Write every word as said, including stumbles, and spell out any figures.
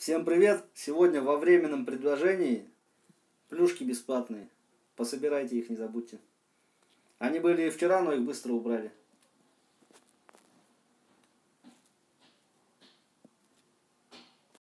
Всем привет! Сегодня во временном предложении плюшки бесплатные. Пособирайте их, не забудьте. Они были и вчера, но их быстро убрали.